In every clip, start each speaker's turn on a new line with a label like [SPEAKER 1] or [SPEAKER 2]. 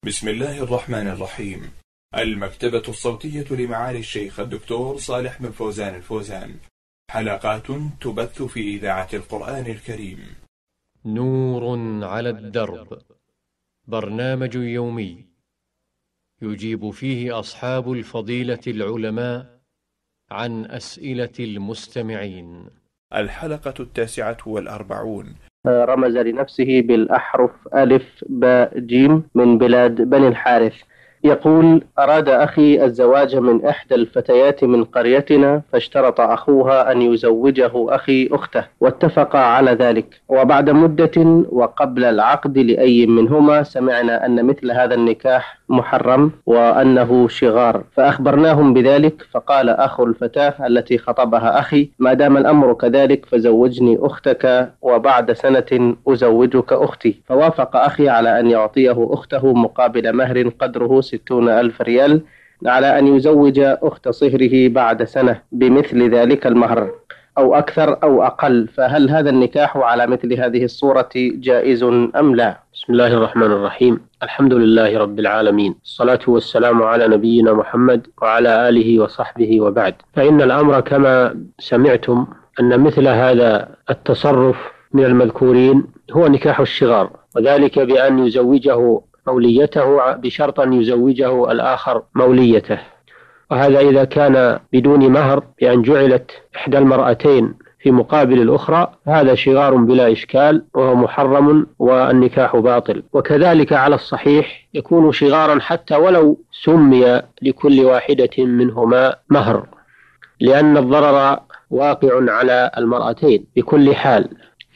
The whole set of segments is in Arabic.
[SPEAKER 1] بسم الله الرحمن الرحيم. المكتبة الصوتية لمعالي الشيخ الدكتور صالح بن فوزان الفوزان، حلقات تبث في إذاعة القرآن الكريم.
[SPEAKER 2] نور على الدرب، برنامج يومي يجيب فيه أصحاب الفضيلة العلماء عن أسئلة المستمعين.
[SPEAKER 1] الحلقة 49.
[SPEAKER 3] رمز لنفسه بالأحرف ألف باء جيم من بلاد بني الحارث. يقول: أراد أخي الزواج من إحدى الفتيات من قريتنا، فاشترط أخوها أن يزوجه أخي أخته، واتفقا على ذلك. وبعد مدة وقبل العقد لأي منهما سمعنا أن مثل هذا النكاح محرم وأنه شغار، فأخبرناهم بذلك. فقال أخو الفتاة التي خطبها أخي: ما دام الأمر كذلك فزوجني أختك، وبعد سنة أزوجك أختي. فوافق أخي على أن يعطيه أخته مقابل مهر قدره 60,000 ريال، على أن يزوج أخت صهره بعد سنة بمثل ذلك المهر، أو أكثر أو أقل. فهل هذا النكاح على مثل هذه الصورة جائز أم لا؟
[SPEAKER 4] بسم الله الرحمن الرحيم. الحمد لله رب العالمين، الصلاة والسلام على نبينا محمد وعلى آله وصحبه، وبعد. فإن الأمر كما سمعتم أن مثل هذا التصرف من المذكورين هو نكاح الشغار، وذلك بأن يزوجه موليته بشرط أن يزوجه الآخر موليته. وهذا إذا كان بدون مهر، بأن جعلت إحدى المرأتين في مقابل الأخرى، هذا شغار بلا إشكال وهو محرم والنكاح باطل. وكذلك على الصحيح يكون شغارا حتى ولو سمي لكل واحدة منهما مهر، لأن الضرر واقع على المرأتين بكل حال،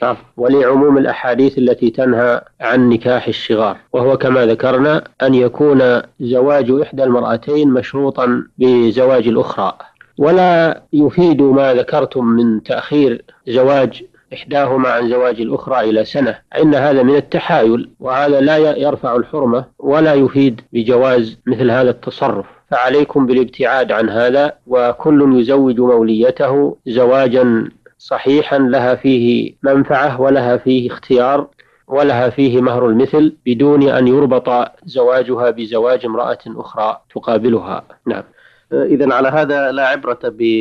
[SPEAKER 4] ولعموم الأحاديث التي تنهى عن نكاح الشغار، وهو كما ذكرنا أن يكون زواج إحدى المرأتين مشروطا بزواج الأخرى. ولا يفيد ما ذكرتم من تأخير زواج إحداهما عن زواج الأخرى إلى سنة، إن هذا من التحايل، وهذا لا يرفع الحرمة ولا يفيد بجواز مثل هذا التصرف. فعليكم بالابتعاد عن هذا، وكل يزوج موليته زواجا صحيحا لها فيه منفعة ولها فيه اختيار ولها فيه مهر المثل، بدون أن يربط زواجها بزواج امرأة أخرى تقابلها. نعم.
[SPEAKER 3] إذن على هذا لا عبرة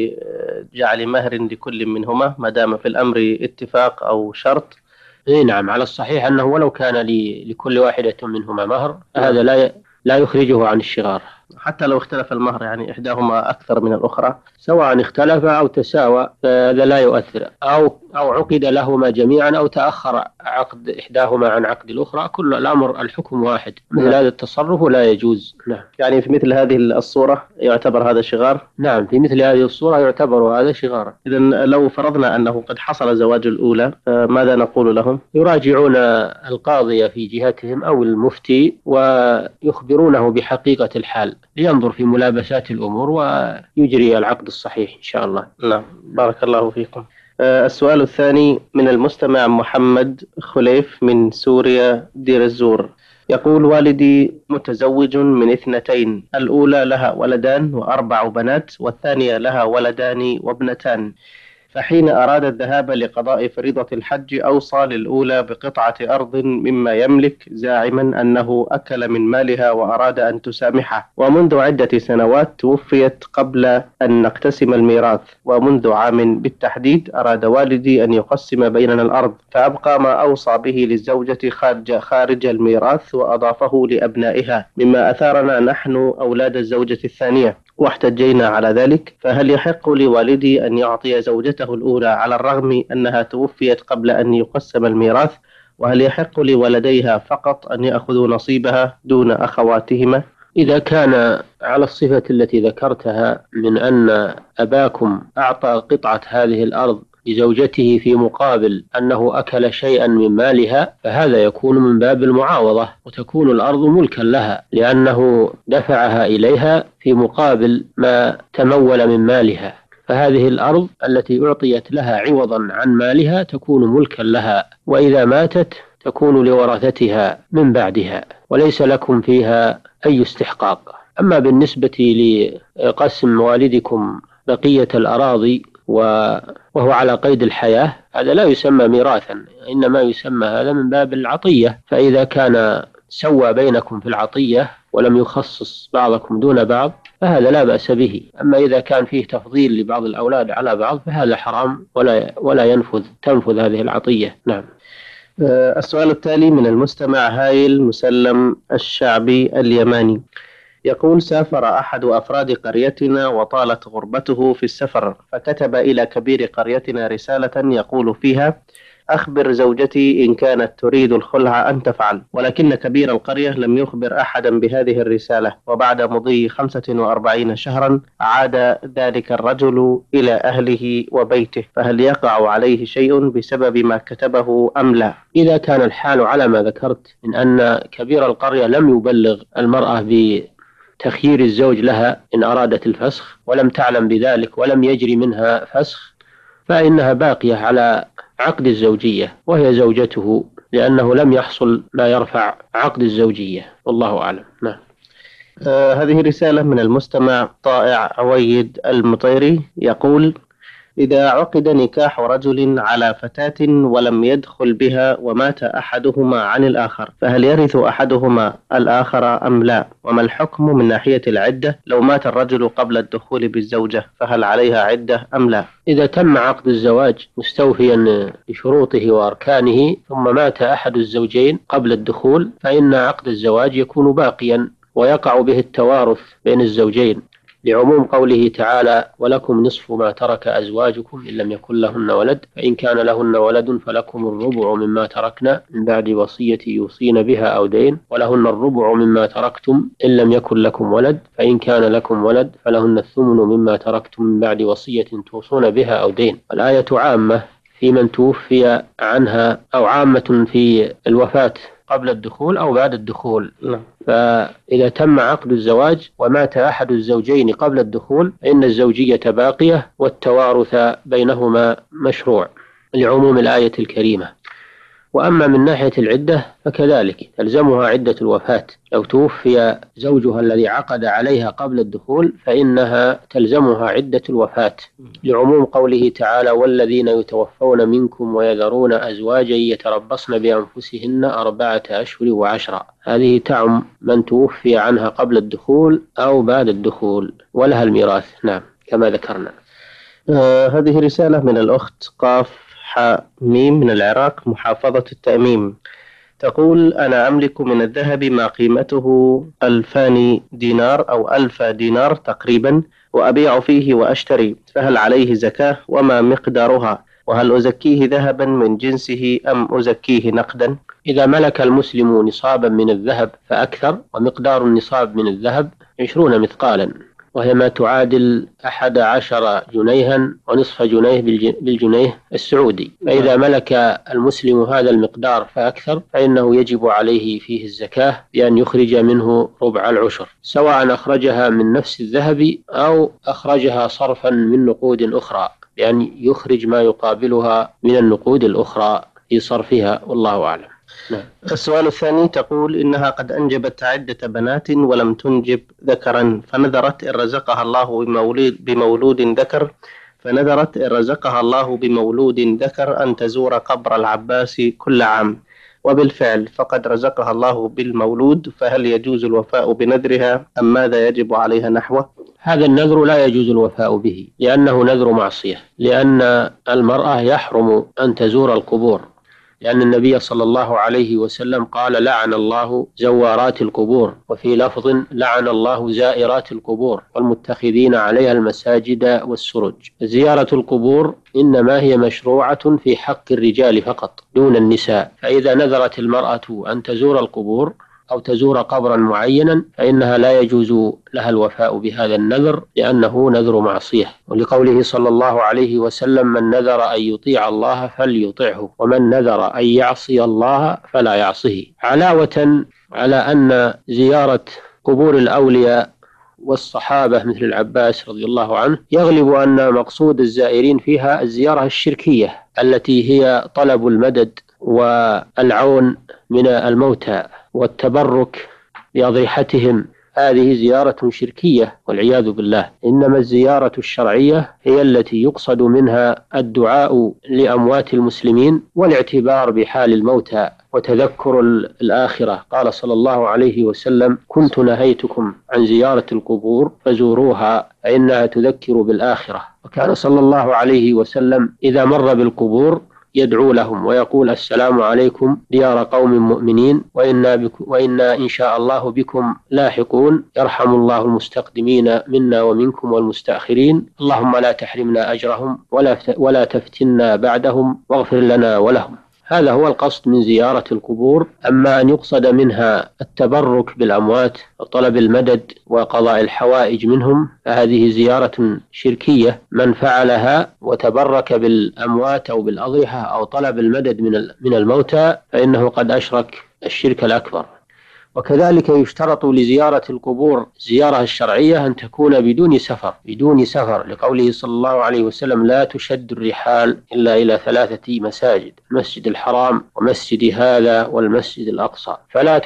[SPEAKER 3] بجعل مهر لكل منهما ما دام في الأمر اتفاق أو شرط.
[SPEAKER 4] نعم، على الصحيح أنه ولو كان لكل واحدة منهما مهر، هذا لا يخرجه عن الشغار،
[SPEAKER 3] حتى لو اختلف المهر، يعني إحداهما أكثر من الأخرى،
[SPEAKER 4] سواء اختلف أو تساوى، فهذا لا يؤثر. أو عقد لهما جميعا، أو تأخر عقد إحداهما عن عقد الأخرى، كل الأمر الحكم واحد. مثل هذا التصرف لا يجوز. نعم.
[SPEAKER 3] يعني في مثل هذه الصورة يعتبر هذا شغار؟
[SPEAKER 4] نعم، في مثل هذه الصورة يعتبر هذا شغارا.
[SPEAKER 3] إذن لو فرضنا أنه قد حصل زواج الأولى، ماذا نقول لهم؟
[SPEAKER 4] يراجعون القاضي في جهتهم أو المفتي، ويخبرونه بحقيقة الحال، لينظر في ملابسات الأمور ويجري العقد الصحيح إن شاء الله.
[SPEAKER 3] نعم، بارك الله فيكم. السؤال الثاني من المستمع محمد خليف من سوريا دير الزور. يقول: والدي متزوج من 2، الأولى لها ولدان و4 بنات، والثانية لها ولدان وابنتان. فحين أراد الذهاب لقضاء فريضة الحج أوصى للأولى بقطعة أرض مما يملك، زاعما أنه أكل من مالها وأراد أن تسامحه. ومنذ عدة سنوات توفيت قبل أن نقتسم الميراث، ومنذ عام بالتحديد أراد والدي أن يقسم بيننا الأرض، فأبقى ما أوصى به للزوجة خارج الميراث، وأضافه لأبنائها، مما أثارنا نحن أولاد الزوجة الثانية واحتجينا على ذلك. فهل يحق لوالدي أن يعطي زوجته الأولى على الرغم أنها توفيت قبل أن يقسم الميراث؟ وهل يحق لولديها فقط أن يأخذوا نصيبها دون أخواتهما؟
[SPEAKER 4] إذا كان على الصفة التي ذكرتها من أن أباكم أعطى قطعة هذه الأرض لزوجته في مقابل أنه أكل شيئا من مالها، فهذا يكون من باب المعاوضة، وتكون الأرض ملكا لها، لأنه دفعها إليها في مقابل ما تمول من مالها. فهذه الأرض التي أعطيت لها عوضا عن مالها تكون ملكا لها، وإذا ماتت تكون لورثتها من بعدها، وليس لكم فيها أي استحقاق. أما بالنسبة لقسم والدكم بقية الأراضي وهو على قيد الحياة، هذا لا يسمى ميراثا، إنما يسمى هذا من باب العطية. فإذا كان سوى بينكم في العطية ولم يخصص بعضكم دون بعض فهذا لا بأس به. أما إذا كان فيه تفضيل لبعض الأولاد على بعض فهذا حرام ولا تنفذ هذه العطية. نعم.
[SPEAKER 3] السؤال التالي من المستمع هايل مسلم الشعبي اليماني، يقول: سافر أحد أفراد قريتنا وطالت غربته في السفر، فكتب إلى كبير قريتنا رسالة يقول فيها: أخبر زوجتي إن كانت تريد الخلع أن تفعل. ولكن كبير القرية لم يخبر أحدا بهذه الرسالة، وبعد مضي 45 شهرا عاد ذلك الرجل إلى أهله وبيته، فهل يقع عليه شيء بسبب ما كتبه أم لا؟
[SPEAKER 4] إذا كان الحال على ما ذكرت من أن كبير القرية لم يبلغ المرأة بتخيير الزوج لها إن أرادت الفسخ ولم تعلم بذلك ولم يجري منها فسخ، فإنها باقية على عقد الزوجية وهي زوجته، لأنه لم يحصل ما يرفع عقد الزوجية، والله أعلم. نعم.
[SPEAKER 3] هذه رسالة من المستمع طائع عويد المطيري، يقول: إذا عقد نكاح رجل على فتاة ولم يدخل بها ومات أحدهما عن الآخر، فهل يرث أحدهما الآخر أم لا؟ وما الحكم من ناحية العدة لو مات الرجل قبل الدخول بالزوجة، فهل عليها عدة أم لا؟
[SPEAKER 4] إذا تم عقد الزواج مستوفيا لشروطه وأركانه ثم مات أحد الزوجين قبل الدخول فإن عقد الزواج يكون باقيا ويقع به التوارث بين الزوجين، لعموم قوله تعالى: ولكم نصف ما ترك أزواجكم إن لم يكن لهن ولد، فإن كان لهن ولد فلكم الربع مما تركن من بعد وصية يوصين بها أو دين، ولهن الربع مما تركتم إن لم يكن لكم ولد، فإن كان لكم ولد فلهن الثمن مما تركتم من بعد وصية توصون بها أو دين. الآية عامة في من توفي عنها أو عامة في الوفاة قبل الدخول أو بعد الدخول. فإذا تم عقد الزواج ومات أحد الزوجين قبل الدخول فإن الزوجية باقية والتوارث بينهما مشروع لعموم الآية الكريمة. وأما من ناحية العدة فكذلك تلزمها عدة الوفاة، لو توفي زوجها الذي عقد عليها قبل الدخول فإنها تلزمها عدة الوفاة، لعموم قوله تعالى: والذين يتوفون منكم ويذرون أزواجا يتربصن بأنفسهن 4 أشهر و10. هذه تعم من توفي عنها قبل الدخول أو بعد الدخول ولها الميراث. نعم، كما ذكرنا.
[SPEAKER 3] هذه رسالة من الأخت قاف ميم من العراق، محافظة التأميم، تقول: أنا أملك من الذهب ما قيمته 2000 دينار أو 1000 دينار تقريبا، وأبيع فيه وأشتري، فهل عليه زكاة وما مقدارها؟ وهل أزكيه ذهبا من جنسه أم أزكيه نقدا؟
[SPEAKER 4] إذا ملك المسلم نصابا من الذهب فأكثر، ومقدار النصاب من الذهب 20 مثقالا، وهي ما تعادل 11 جنيها ونصف جنيه بالجنيه السعودي. فإذا ملك المسلم هذا المقدار فأكثر فإنه يجب عليه فيه الزكاة بأن يخرج منه ربع العشر، سواء أخرجها من نفس الذهب أو أخرجها صرفا من نقود أخرى، بأن يخرج ما يقابلها من النقود الأخرى في صرفها، والله أعلم. نعم.
[SPEAKER 3] السؤال الثاني، تقول: إنها قد أنجبت عدة بنات ولم تنجب ذكرا، فنذرت إن رزقها الله بمولود ذكر أن تزور قبر العباس كل عام، وبالفعل فقد رزقها الله بالمولود، فهل يجوز الوفاء بنذرها أم ماذا يجب عليها نحوه؟
[SPEAKER 4] هذا النذر لا يجوز الوفاء به، لأنه نذر معصية، لأن المرأة يحرم أن تزور القبور، لأن النبي صلى الله عليه وسلم قال: لعن الله زوارات القبور، وفي لفظ: لعن الله زائرات القبور والمتخذين عليها المساجد والسرج. زيارة القبور إنما هي مشروعة في حق الرجال فقط دون النساء، فإذا نذرت المرأة أن تزور القبور أو تزور قبرا معينا فإنها لا يجوز لها الوفاء بهذا النذر، لأنه نذر معصية، ولقوله صلى الله عليه وسلم: من نذر أن يطيع الله فليطعه، ومن نذر أن يعصي الله فلا يعصه، علاوة على أن زيارة قبور الأولياء والصحابة مثل العباس رضي الله عنه يغلب أن مقصود الزائرين فيها الزيارة الشركية التي هي طلب المدد والعون من الموتى والتبرك بأضرحتهم. هذه زيارة شركية والعياذ بالله. إنما الزيارة الشرعية هي التي يقصد منها الدعاء لأموات المسلمين والاعتبار بحال الموتى وتذكر الآخرة. قال صلى الله عليه وسلم: كنت نهيتكم عن زيارة القبور فزوروها فإنها تذكر بالآخرة. وكان صلى الله عليه وسلم إذا مر بالقبور يدعو لهم ويقول: السلام عليكم ديار قوم مؤمنين وإنا إن شاء الله بكم لاحقون، يرحم الله المستقدمين منا ومنكم والمستأخرين، اللهم لا تحرمنا أجرهم ولا تفتنا بعدهم واغفر لنا ولهم. هذا هو القصد من زيارة القبور. أما أن يقصد منها التبرك بالأموات وطلب المدد وقضاء الحوائج منهم فهذه زيارة شركية. من فعلها وتبرك بالأموات أو بالأضرحة أو طلب المدد من الموتى فإنه قد أشرك الشرك الأكبر. وكذلك يشترط لزيارة القبور الزيارة الشرعية أن تكون بدون سفر، لقوله صلى الله عليه وسلم: لا تشد الرحال إلا إلى 3 مساجد: المسجد الحرام ومسجد هذا والمسجد الأقصى.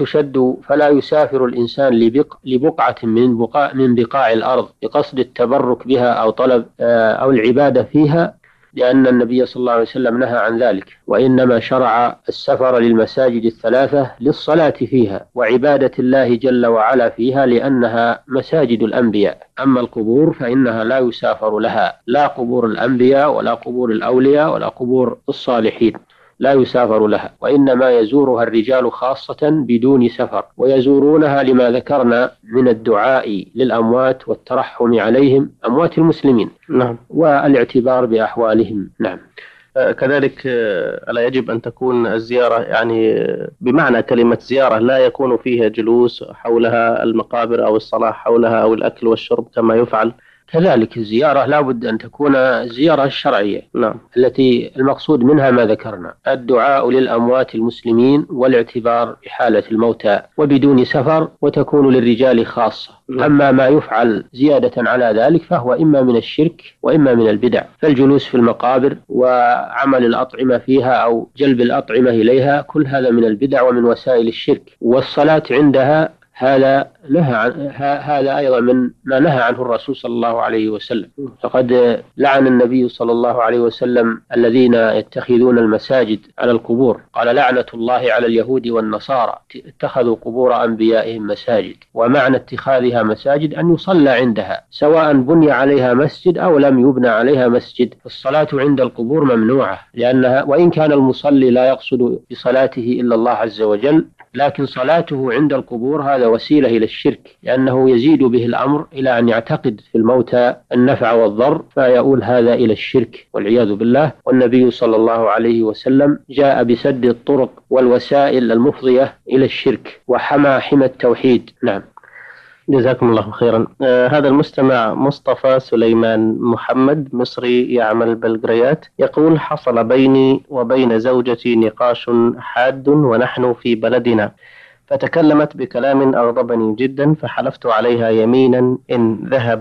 [SPEAKER 4] فلا يسافر الإنسان لبقعة من بقاع الأرض بقصد التبرك بها أو طلب أو العبادة فيها، لأن النبي صلى الله عليه وسلم نهى عن ذلك، وإنما شرع السفر للمساجد ال3 للصلاة فيها وعبادة الله جل وعلا فيها، لأنها مساجد الأنبياء. أما القبور فإنها لا يسافر لها، لا قبور الأنبياء ولا قبور الأولياء ولا قبور الصالحين، لا يسافر لها، وإنما يزورها الرجال خاصة بدون سفر، ويزورونها لما ذكرنا من الدعاء للأموات والترحم عليهم، أموات المسلمين،
[SPEAKER 3] نعم،
[SPEAKER 4] والاعتبار بأحوالهم. نعم.
[SPEAKER 3] كذلك ألا يجب أن تكون الزيارة يعني بمعنى كلمة زيارة لا يكون فيها جلوس حولها المقابر أو الصلاة حولها أو الأكل والشرب كما يفعل؟
[SPEAKER 4] كذلك الزيارة لا بد أن تكون الزيارة الشرعية،
[SPEAKER 3] نعم،
[SPEAKER 4] التي المقصود منها ما ذكرنا: الدعاء للأموات المسلمين والاعتبار بحالة الموتى وبدون سفر، وتكون للرجال خاصة.
[SPEAKER 3] نعم.
[SPEAKER 4] أما ما يفعل زيادة على ذلك فهو إما من الشرك وإما من البدع، فالجلوس في المقابر وعمل الأطعمة فيها أو جلب الأطعمة إليها كل هذا من البدع ومن وسائل الشرك. والصلاة عندها هذا أيضا من ما نهى عنه الرسول صلى الله عليه وسلم. فقد لعن النبي صلى الله عليه وسلم الذين يتخذون المساجد على القبور، قال: لعنة الله على اليهود والنصارى اتخذوا قبور أنبيائهم مساجد. ومعنى اتخاذها مساجد أن يصلى عندها، سواء بني عليها مسجد أو لم يبنى عليها مسجد. الصلاة عند القبور ممنوعة، لأنها وإن كان المصلي لا يقصد بصلاته إلا الله عز وجل، لكن صلاته عند القبور هذا وسيلة إلى الشرك، لأنه يزيد به الأمر إلى أن يعتقد في الموتى النفع والضر، فيؤول هذا إلى الشرك والعياذ بالله. والنبي صلى الله عليه وسلم جاء بسد الطرق والوسائل المفضية إلى الشرك وحمى التوحيد. نعم.
[SPEAKER 3] جزاكم الله خيرا. هذا المستمع مصطفى سليمان محمد مصري يعمل بلغريات يقول: حصل بيني وبين زوجتي نقاش حاد ونحن في بلدنا، فتكلمت بكلام أغضبني جدا، فحلفت عليها يمينا إن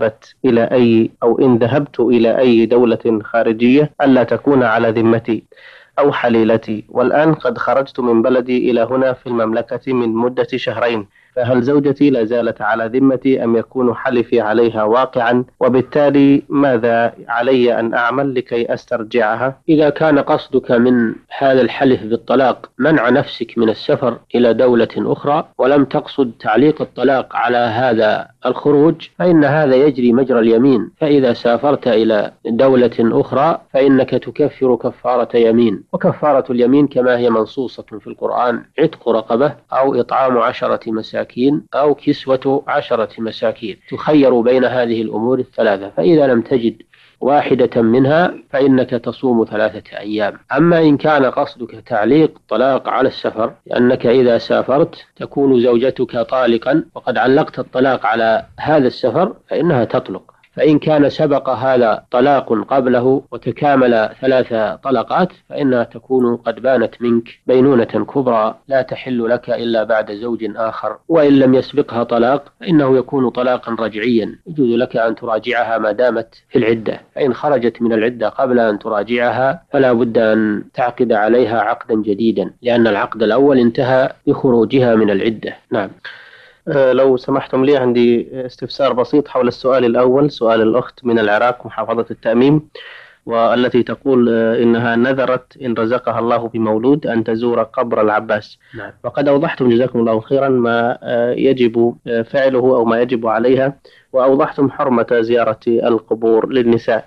[SPEAKER 3] ذهبت إلى أي دولة خارجية ألا تكون على ذمتي أو حليلتي، والآن قد خرجت من بلدي إلى هنا في المملكة من مدة 2 شهرين، فهل زوجتي لا زالت على ذمتي أم يكون حلفي عليها واقعا؟ وبالتالي ماذا علي أن أعمل لكي أسترجعها؟
[SPEAKER 4] إذا كان قصدك من هذا الحلف بالطلاق منع نفسك من السفر إلى دولة أخرى ولم تقصد تعليق الطلاق على هذا الخروج، فإن هذا يجري مجرى اليمين. فإذا سافرت إلى دولة أخرى فإنك تكفر كفارة يمين، وكفارة اليمين كما هي منصوصة في القرآن: عتق رقبة أو إطعام 10 مساكين أو كسوة 10 مساكين، تخير بين هذه الأمور ال3، فإذا لم تجد واحدة منها فإنك تصوم 3 أيام. أما إن كان قصدك تعليق الطلاق على السفر، لأنك إذا سافرت تكون زوجتك طالقا وقد علقت الطلاق على هذا السفر، فإنها تطلق. فإن كان سبق هذا طلاق قبله وتكامل 3 طلقات فإنها تكون قد بانت منك بينونة كبرى لا تحل لك إلا بعد زوج آخر. وإن لم يسبقها طلاق فإنه يكون طلاقا رجعيا، يجوز لك أن تراجعها ما دامت في العدة، فإن خرجت من العدة قبل أن تراجعها فلا بد أن تعقد عليها عقدا جديدا، لأن العقد الأول انتهى بخروجها من العدة. نعم.
[SPEAKER 3] لو سمحتم لي عندي استفسار بسيط حول السؤال الأول، سؤال الأخت من العراق محافظة التأميم. والتي تقول إنها نذرت إن رزقها الله بمولود أن تزور قبر العباس.
[SPEAKER 4] نعم.
[SPEAKER 3] وقد أوضحتم جزاكم الله خيرا ما يجب فعله أو ما يجب عليها، وأوضحتم حرمة زيارة القبور للنساء،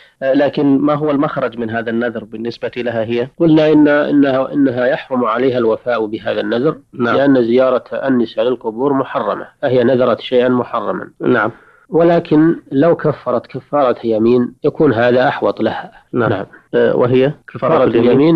[SPEAKER 3] لكن ما هو المخرج من هذا النذر بالنسبة لها هي؟
[SPEAKER 4] قلنا إنها يحرم عليها الوفاء بهذا النذر.
[SPEAKER 3] نعم.
[SPEAKER 4] لأن زيارة النساء للقبور محرمة، فهي نذرت شيئا محرما.
[SPEAKER 3] نعم.
[SPEAKER 4] ولكن لو كفرت كفارة يمين يكون هذا أحوط لها.
[SPEAKER 3] نعم.
[SPEAKER 4] نعم.
[SPEAKER 3] وهي
[SPEAKER 4] كفارة اليمين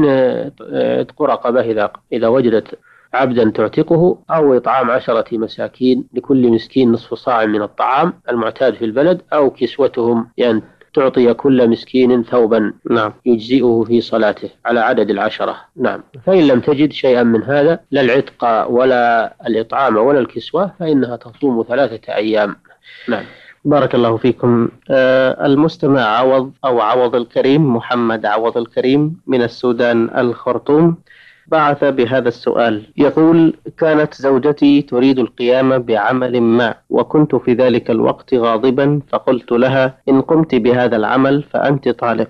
[SPEAKER 4] عتق رقبة إذا وجدت عبدا تعتقه، أو إطعام 10 مساكين لكل مسكين نصف صاع من الطعام المعتاد في البلد، أو كسوتهم، يعني تعطي كل مسكين ثوبا
[SPEAKER 3] نعم
[SPEAKER 4] يجزئه في صلاته على عدد 10. نعم. فإن لم تجد شيئا من هذا، لا العتق ولا الإطعام ولا الكسوة، فإنها تصوم 3 أيام. نعم.
[SPEAKER 3] بارك الله فيكم. المستمع عوض الكريم، محمد عوض الكريم من السودان الخرطوم، بعث بهذا السؤال يقول: كانت زوجتي تريد القيام بعمل ما، وكنت في ذلك الوقت غاضبا، فقلت لها: إن قمت بهذا العمل فأنت طالق.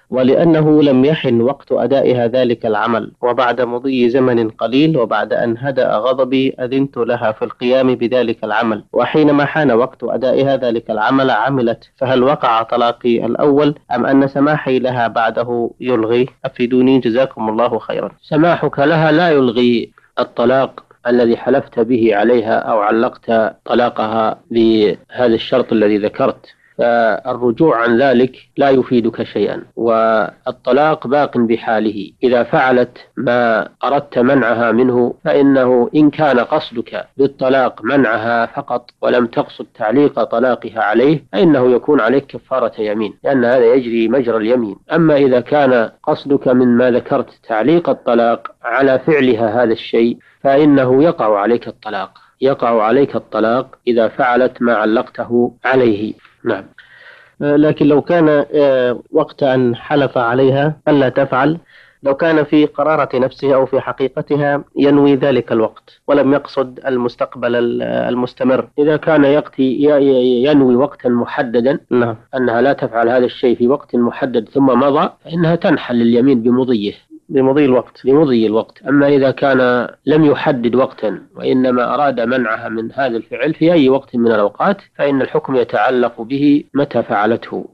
[SPEAKER 3] ولأنه لم يحن وقت أدائها ذلك العمل، وبعد مضي زمن قليل وبعد أن هدأ غضبي أذنت لها في القيام بذلك العمل، وحينما حان وقت أدائها ذلك العمل عملت، فهل وقع طلاقي الأول أم أن سماحي لها بعده يلغي؟ أفيدوني جزاكم الله خيرا.
[SPEAKER 4] سماحك لها لا يلغي الطلاق الذي حلفت به عليها أو علقت طلاقها بهذا الشرط الذي ذكرت، فالرجوع عن ذلك لا يفيدك شيئا، والطلاق باق بحاله. إذا فعلت ما أردت منعها منه، فإنه إن كان قصدك بالطلاق منعها فقط ولم تقصد تعليق طلاقها عليه، فإنه يكون عليك كفارة يمين، لأن هذا يجري مجرى اليمين. أما إذا كان قصدك من ما ذكرت تعليق الطلاق على فعلها هذا الشيء، فإنه يقع عليك الطلاق إذا فعلت ما علقته عليه. نعم.
[SPEAKER 3] لكن لو كان وقت أن حلف عليها ألا تفعل، لو كان في قرارة نفسه أو في حقيقتها ينوي ذلك الوقت ولم يقصد المستقبل المستمر،
[SPEAKER 4] إذا كان ينوي وقتا محددا،
[SPEAKER 3] نعم،
[SPEAKER 4] أنها لا تفعل هذا الشيء في وقت محدد ثم مضى، فإنها تنحل اليمين بمضي الوقت. أما إذا كان لم يحدد وقتا وإنما أراد منعها من هذا الفعل في أي وقت من الأوقات، فإن الحكم يتعلق به متى فعلته.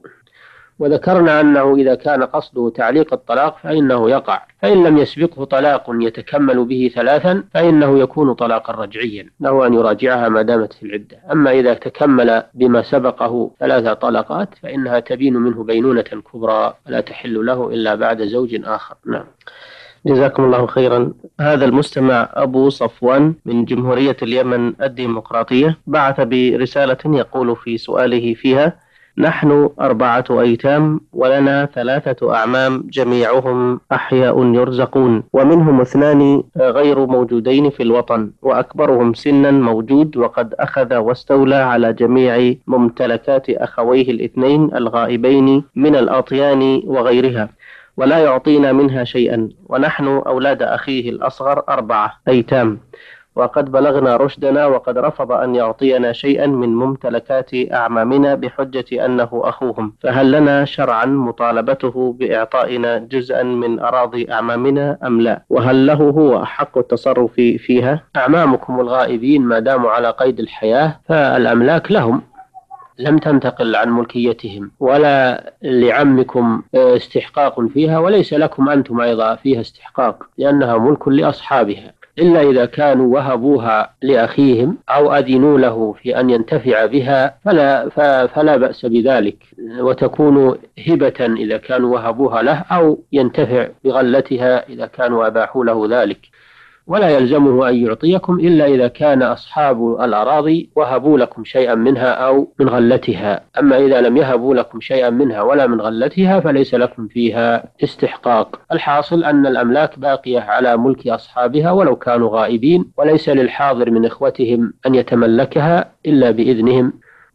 [SPEAKER 4] وذكرنا أنه إذا كان قصده تعليق الطلاق فإنه يقع، فإن لم يسبقه طلاق يتكمل به 3 فإنه يكون طلاقا رجعيا، له أن يراجعها ما دامت في العدة. أما إذا تكمل بما سبقه 3 طلقات فإنها تبين منه بينونة كبرى، فلا تحل له إلا بعد زوج آخر. نعم.
[SPEAKER 3] جزاكم الله خيرا. هذا المستمع أبو صفوان من جمهورية اليمن الديمقراطية بعث برسالة يقول في سؤاله فيها: نحن 4 أيتام ولنا 3 أعمام جميعهم أحياء يرزقون، ومنهم 2 غير موجودين في الوطن، وأكبرهم سنا موجود وقد أخذ واستولى على جميع ممتلكات أخويه 2 الغائبين من الأطيان وغيرها، ولا يعطينا منها شيئا، ونحن أولاد أخيه الأصغر 4 أيتام، وقد بلغنا رشدنا، وقد رفض أن يعطينا شيئا من ممتلكات أعمامنا بحجة أنه أخوهم، فهل لنا شرعا مطالبته بإعطائنا جزءا من أراضي أعمامنا أم لا؟ وهل له هو حق التصرف فيها؟
[SPEAKER 4] أعمامكم الغائبين ما داموا على قيد الحياة فالأملاك لهم، لم تنتقل عن ملكيتهم، ولا لعمكم استحقاق فيها، وليس لكم أنتم أيضا فيها استحقاق، لأنها ملك لأصحابها، إلا إذا كانوا وهبوها لأخيهم أو أذنوا له في أن ينتفع بها فلا بأس بذلك، وتكون هبة إذا كانوا وهبوها له، أو ينتفع بغلتها إذا كانوا أباحوا له ذلك. ولا يلزمه أن يعطيكم إلا إذا كان أصحاب الأراضي وهبوا لكم شيئا منها أو من غلتها. أما إذا لم يهبوا لكم شيئا منها ولا من غلتها فليس لكم فيها استحقاق. الحاصل أن الأملاك باقية على ملك أصحابها ولو كانوا غائبين، وليس للحاضر من إخوتهم أن يتملكها إلا بإذنهم،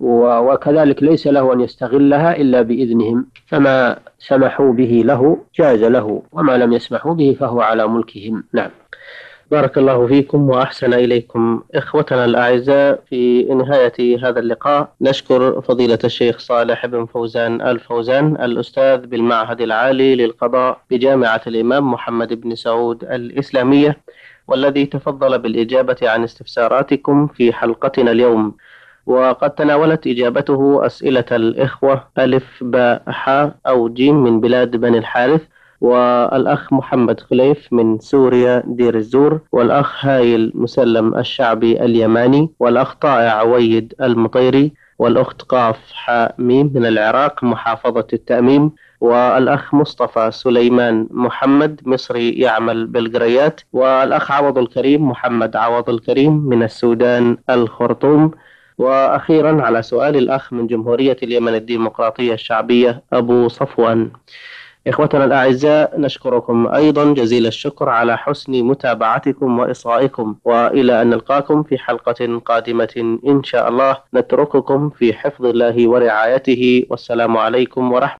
[SPEAKER 4] وكذلك ليس له أن يستغلها إلا بإذنهم، فما سمحوا به له جاز له، وما لم يسمحوا به فهو على ملكهم. نعم.
[SPEAKER 3] بارك الله فيكم وأحسن إليكم. إخوتنا الأعزاء، في نهاية هذا اللقاء نشكر فضيلة الشيخ صالح بن فوزان الفوزان الأستاذ بالمعهد العالي للقضاء بجامعة الإمام محمد بن سعود الإسلامية، والذي تفضل بالإجابة عن استفساراتكم في حلقتنا اليوم. وقد تناولت إجابته أسئلة الإخوة ألف باء حاء أو جيم من بلاد بني الحارث، والأخ محمد خليف من سوريا دير الزور، والأخ هايل مسلم الشعبي اليماني، والأخ طائع عويد المطيري، والأخت قاف حاء ميم من العراق محافظة التأميم، والأخ مصطفى سليمان محمد مصري يعمل بالقريات، والأخ عوض الكريم محمد عوض الكريم من السودان الخرطوم، وأخيرا على سؤال الأخ من جمهورية اليمن الديمقراطية الشعبية أبو صفوان. إخوتنا الأعزاء، نشكركم أيضا جزيل الشكر على حسن متابعتكم وإصغائكم، وإلى أن نلقاكم في حلقة قادمة إن شاء الله. نترككم في حفظ الله ورعايته، والسلام عليكم ورحمة